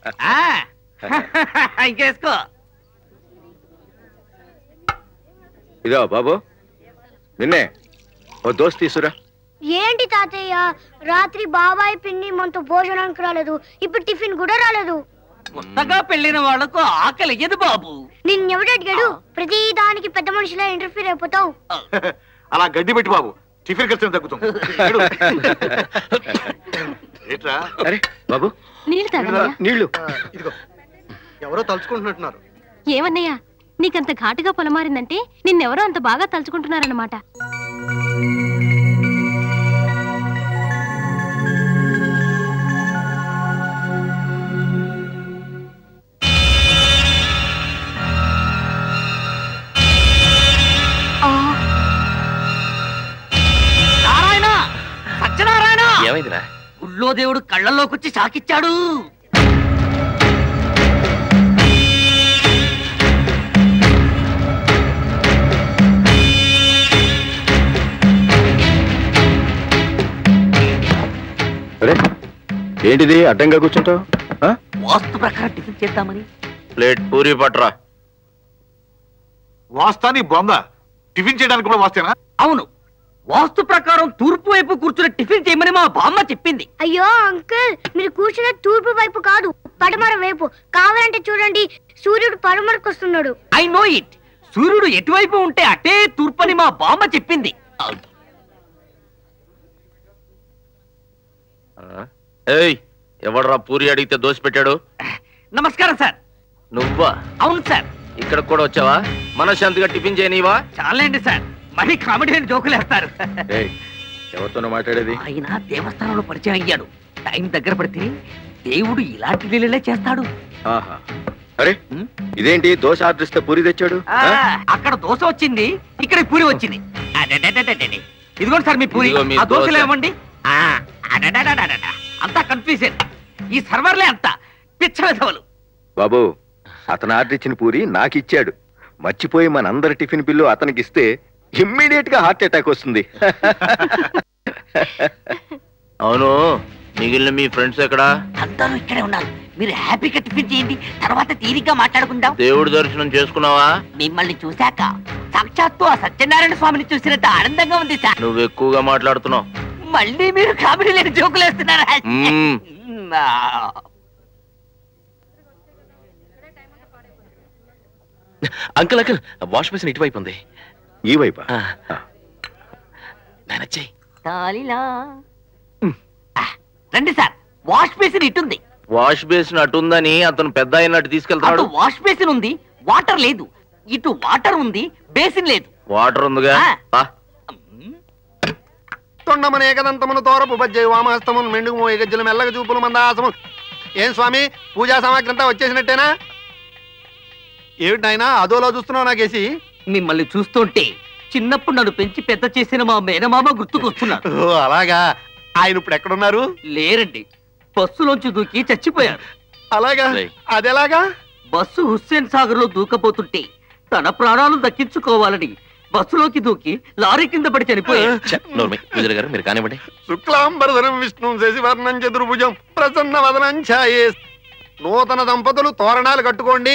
ఇంకేసుకో. ఇదో బాబు, నిన్నే ఓ దోస్త్ తీసురా. ఏంటి తాతయ్య, రాత్రి బాబాయ్ పిన్ని మనతో భోజనానికి రాలేదు, ఇప్పుడు టిఫిన్ కూడా రాలేదు. కొత్తగా పెళ్లిన వాళ్లకు ఆకలి ఎదు బాబు. నిన్నెవడు అడిగాడు? ప్రతి దానికి పెద్ద మనిషిలా ఇంటర్ఫీర్ అయిపోతావు. అలా గడ్డి పెట్టి బాబు, టిఫిన్ ఖర్చు తగ్గుతుంది. అరే బాబు, నీళ్లు. ఇదిగో, ఎవరో తలుచుకుంటున్నట్టున్నారు. ఏమన్నయ్యా, నీకంత ఘాటుగా పొలమారిందంటే నిన్నెవరో అంత బాగా తలుచుకుంటున్నారన్నమాట. నారాయణ, సత్యనారాయణ, ఏమైందిరా? గుళ్ళో దేవుడు కళ్ళల్లోకొచ్చి షాకిచ్చాడు. అరే ఏంటిది అడ్డంగా కూర్చుంటావు? వాస్తు ప్రకారం టిఫిన్ చేద్దామని. ప్లేట్ పూరి పట్రా. వాస్తాని బొంద, టిఫిన్ చేయడానికి కూడా వాస్తేనా? అవును, వాస్తు ప్రకారం తూర్పు వైపు కూర్చుని టిఫిన్ చేయమని మా బామ్మ చెప్పింది. అయ్యో అంకుల్, మీరు కూర్చున్న తూర్పు వైపు కాదు, పడమర వైపు. కావాలంటే చూడండి, సూర్యుడు పడమరకు వస్తున్నాడు. I know it. సూర్యుడు ఎటువైపు ఉంటే అటే తూర్పని మా బామ్మ చెప్పింది. ఎవడరా పూరి అడిగితే దోశ పెట్టాడు? నమస్కారం సార్. నువ్వా? అవును సార్. ఇక్కడ కూడా వచ్చావా? మనశ్శాంతిగా టిఫిన్ చేయనివా? చాలండి సార్, మరీ కామెడీ అని జోకులు వేస్తారు. ఎవరితోనో మాట్లాడేది? ఆయన దేవస్థానంలో పరిచయం అయ్యాడు. టైం దగ్గర పడితే దేవుడు ఇలాంటి లీలలే చేస్తాడు. అరే ఇదేంటి, దోశ ఆర్డర్ ఇస్తే పూరి తెచ్చాడు? అక్కడ దోశ వచ్చింది, ఇక్కడ పూరి వచ్చింది. ఇదిగోండి సార్ మీ పూరి. ఆ దోశలు ఏమండి? అంతా కన్ఫ్యూజన్. ఈ సర్వర్లే అంతా పిచ్చ వెధవలు. బాబు, అతను ఆర్డర్ ఇచ్చిన పూరి నాకు ఇచ్చాడు. మర్చిపోయి మనందరి టిఫిన్ బిల్లు అతనికి ఇస్తే ఇమ్మీడియట్ గా హార్ట్ అటాక్ వస్తుంది. అవును, మిగిలిన మీ ఫ్రెండ్స్ ఎక్కడా? అందరూ ఇక్కడే ఉన్నారు. మీరు హ్యాపీగా టిఫిన్ చేయండి, తర్వాత తీరిగ్గా మాట్లాడుకుందాం. దేవుడి దర్శనం చేసుకున్నావా? మిమ్మల్ని చూశాక సాక్షాత్తు ఆ సత్యనారాయణ స్వామిని చూసినంత ఆనందంగా ఉంది సార్. నువ్వు ఎక్కువగా మాట్లాడుతున్నావు. మళ్ళీ మీరు కామెడీ లేని జోకులు వేస్తున్నారా? అంకుల్ అంకుల్, వాష్ బేసిన్ ఇటువైపు ఉంది. ఈ వైపా? రండి సార్, వాష్ బేసిన్ ఇటుంది. వాష్ బేసిన్ అటుందని అతను పెద్ద అయినట్టు తీసుకెళ్తాడు. వాష్ బేసిన్ ఉంది, వాటర్ లేదు. ఇటు వాటర్ ఉంది, బేసిన్ లేదు. వాటర్ ఉందిగా. తొండమని ఏకదంతమును తోరపు బజ్జై వామహస్తమును మెండుగు ఏగజ్జలు మెల్లగ చూపులు మందాసము. ఏం స్వామి, పూజా సామాగ్రి అంతా వచ్చేసినట్టేనా? ఏమిటి నాయనా అదోలో చూస్తున్నావు నాకేసి? మిమ్మల్ని చూస్తుంటే చిన్నప్పుడు నన్ను పెంచి పెద్ద చేసిన మా మేనమామ గుర్తుకొస్తున్నాడు. అలాగా? ఆయన ఇప్పుడు ఎక్కడున్నారు? లేరండి, బస్సులోంచి దూకి చచ్చిపోయారు. అలాగా? అదెలాగా? బస్సు హుస్సేన్ సాగర్ లో దూకపోతుంటే తన ప్రాణాలు దక్కించుకోవాలని బస్సులోకి దూకి లారీ కింద పడి చనిపోయారు. మీరు కానివ్వండి. శుక్లాంబరధరం విష్ణు శశివర్ణం చతుర్భుజం ప్రసన్న వదనం ఛాయే. నూతన దంపతులు తోరణాలు కట్టుకోండి.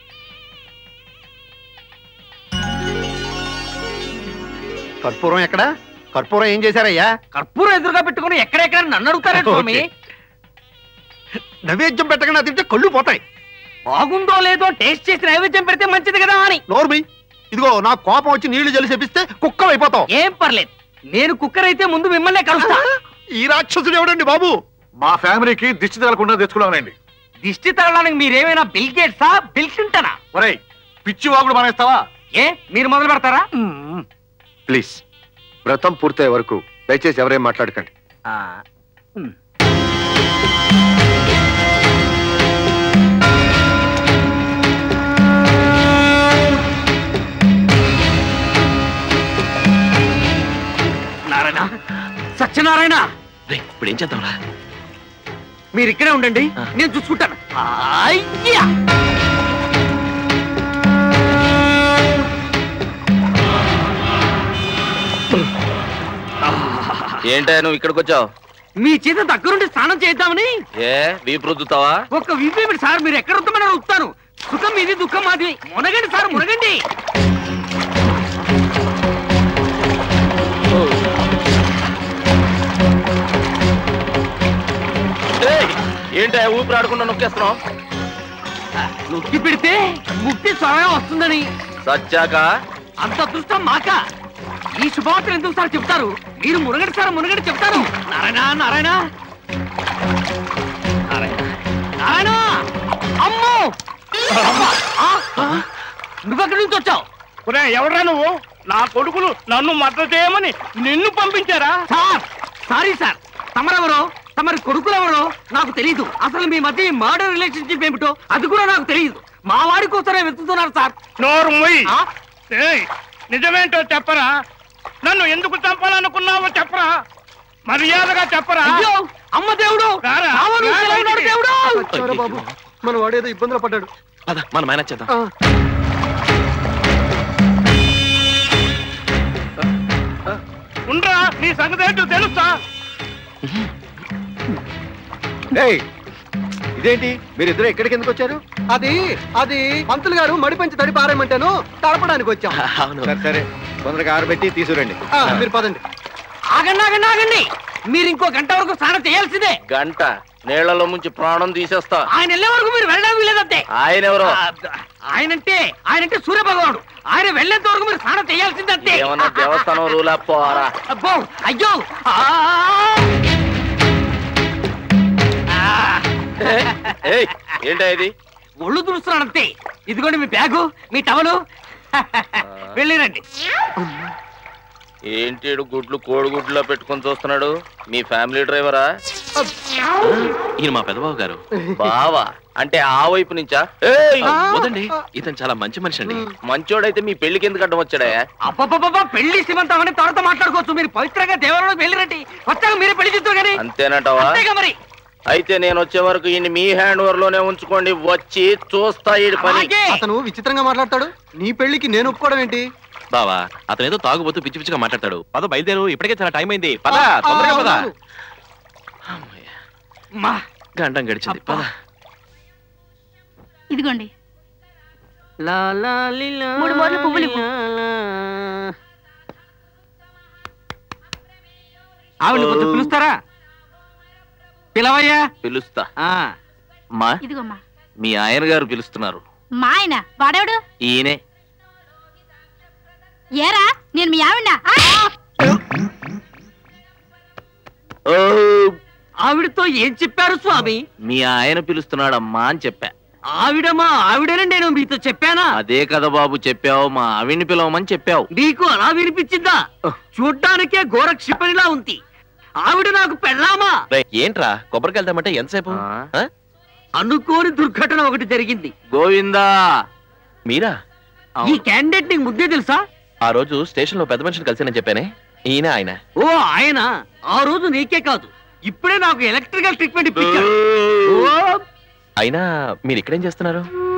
కర్పూరం ఎక్కడ? కర్పూరం ఏం చేశారయ్యా? కర్పూరం ఎదురుగా పెట్టుకుని ఎక్కడెక్కడ నన్ను అడుగుతారా స్వామి? నైవేద్యం పెట్టకుండా తింటే కళ్ళు పోతాయి. బాగుందో లేదో టేస్ట్ చేసి నైవేద్యం పెడితే మంచిది కదా అని. నోర్మి, ఇదిగో నా కోపం వచ్చి నీళ్లు జలి చెప్పిస్తే కుక్కలు అయిపోతావు. ఏం పర్లేదు, నేను కుక్కర్ అయితే ముందు మిమ్మల్నే కలుస్తా. ఈ రాక్షసుడు ఎవడండి బాబు? మా ఫ్యామిలీకి దిష్టి తగలకుండా తెచ్చుకున్నానండి. దిష్టి తగలడానికి మీరేమైనా బిల్ గేట్సా, బిల్ క్లింటనా? ఒరేయ్, పిచ్చి వాగుడు మానేస్తావా? ఏ మీరు మొదలు పెడతారా? ప్లీజ్, వ్రతం పూర్తయ్యే వరకు దయచేసి ఎవరేం మాట్లాడకండి. నారాయణ, సత్యనారాయణ, ఇప్పుడు ఏం చేద్దాంరా? మీరు ఇక్కడే ఉండండి, నేను చూసుకుంటాను. అయ్యా, ఏంటా నువ్వు ఇక్కడికి వచ్చావు? మీ చేత దగ్గరుండి స్నానం చేద్దామని. ఏ వీపు రుద్దుతావా? ఒక్క వీపేమిటి సార్, మీరు ఎక్కడ రుద్దమని అడుగుతాను. సుఖం మీది, దుఃఖం మాది. మునగండి సార్, మునగండి. ఏంటి ఊపిరి ఆడకుండా నొక్కేస్తున్నావు? నొక్కి పెడితే ముక్తి స్వయం వస్తుందని. సచ్చాక అంత అదృష్టం మాక. ఈ శుభవార్తలు ఎందుకు సార్ చెప్తారు? మీరు మునగడి సార్, మునగడి చెప్తారు. నారాయణ నారాయణ నారాయణ. అమ్మో, నువ్వెక్కడి నుంచి వచ్చావు? ఎవరా నువ్వు? నా కొడుకులు నన్ను మద్దతు చేయమని నిన్ను పంపించారా? సార్ సారీ సార్, తమరెవరో తమరి కొడుకులెవరో నాకు తెలీదు. అసలు మీ మధ్య మర్డర్ రిలేషన్షిప్ ఏమిటో అది కూడా నాకు తెలియదు. మా వాడి కోసమే వెతుకుతున్నారు సార్. నోరు మొయ్యి. నిజమేంటో చెప్పరా? నన్ను ఎందుకు చంపాలనుకున్నావో చెప్పరా? మర్యాదగా చెప్పరా? అయ్యో అమ్మ దేవుడు, దేవుడు. బాబు మన వాడేదో ఇబ్బందులు పడ్డాడు. మనం మేనేజ్ చేద్దాం. ఉండరా, నీ సంగతి ఏంటో తెలుసా? ఇదేంటి మీరిద్దరు ఎక్కడికి ఎందుకు వచ్చారు? అది పంతులు గారు మడిపెంచి తడి పారేయమంటాను, తడపడానికి వచ్చాం. సరే సరే, తొందరగా ఆరబెట్టి తీసుకురండి. మీరు పదండి. ఆగండి ఆగండి ఆగండి, మీరు ఇంకో గంట వరకు స్నానం చేయాల్సిందే. గంట నీళ్లలో ముంచి ప్రాణం తీసేస్తా. ఆయన వెళ్ళే వరకు మీరు వెళ్ళడం వీలేదంతే. ఆయన ఎవరో? ఆయనంటే సూర్య భగవానుడు. ఆయన వెళ్ళేంత వరకు మీరు స్నానం చేయాల్సిందంతే. ఏమన్నా దేవస్థానం రూలా పోరా? అబ్బో అయ్యో. ఏంటా ఇది? ఒళ్ళు తుడుస్తున్నానంతే. ఇదిగోండి మీ బ్యాగు, మీ టవలు. వెళ్ళిరండి. ఏంటి గుడ్లు కోడిగుడ్లో పెట్టుకొని చూస్తున్నాడు? మీ ఫ్యామిలీ డ్రైవరా? ఈయన మా పెదబాబు గారు. బావా అంటే ఆ వైపు నుంచా? వదండి, ఇతను చాలా మంచి మనిషి అండి. మంచోడైతే మీ పెళ్లికి ఎందుకు అడ్డం వచ్చాడా? అబ్బబ్బబ్బా, పెళ్లి శ్రీమంతం అని తర్వాత మాట్లాడుకోవచ్చు. మీరు పవిత్రంగా దేవాలయంలోకి వెళ్ళిరండి. వచ్చాక మీరే పెళ్లి చేస్తారు కానీ. అంతేనంటావా? మరి అయితే నేను వచ్చే వరకు ఈయన మీ హ్యాండ్ ఓవర్ లోనే ఉంచుకోండి. వచ్చి చూస్తా ఈ పని. అతను విచిత్రంగా మాట్లాడతాడు. నీ పెళ్లికి నేను ఒప్పుకోవడం ఏంటి? బావా, అతను ఏదో తాగుబోతూ పిచ్చి పిచ్చిగా మాట్లాడతాడు. పద బయలుదేరు, ఇప్పటికే చాలా టైం అయింది. పద తొందరగా పద. గంటం గడిచింది, పద. ఇదిగోండి. 3 మూరలు పువ్వులు ఇవ్వు. ఆవిడ కొంచెం పిలుస్తారా? పిలవయ్యా. పిలుస్తా. మా ఇదిగోమ్మా. మీ ఆయన గారు పిలుస్తున్నారు. మా ఆయన వాడేవాడు? ఈయనే. ఏరా, నేను మీ ఆవిడ. ఆవిడతో ఏం చెప్పారు స్వామి? మీ ఆయన పిలుస్తున్నాడమ్మా అని చెప్పా. ఆవిడమా ఆవిడని నేను మీతో చెప్పానా? అదే కదా బాబు చెప్పావు, మా ఆవిడ్ని పిలవమని చెప్పావు. నీకు అలా వినిపించిందా? చూడ్డానికే ఘోర క్షిపణిలా ఉంది. ఆవిడ నాకు పెళ్ళామా? ఏంట్రా కొబ్బరికి వెళ్తామంటే ఎంతసేపు? అనుకోని దుర్ఘటన ఒకటి జరిగింది. గోవిందా. మీరా? ఈ క్యాండిడేట్ నీకు ముద్దే తెలుసా? ఆ రోజు స్టేషన్ లో పెద్ద మనిషిని కలిసానని చెప్పానే, ఈయన ఆయన. ఓ ఆయన. ఆ రోజు నీకే కాదు, ఇప్పుడే నాకు ఎలక్ట్రికల్ ట్రీట్మెంట్ ఇప్పించాడు. అయినా మీరు ఇక్కడేం చేస్తున్నారు?